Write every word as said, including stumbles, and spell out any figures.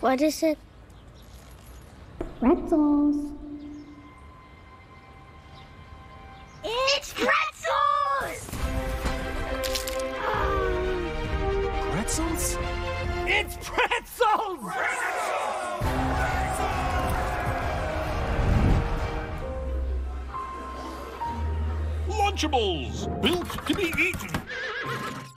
What is it? Pretzels. It's pretzels! Pretzels? It's pretzels! Lunchables, built to be eaten.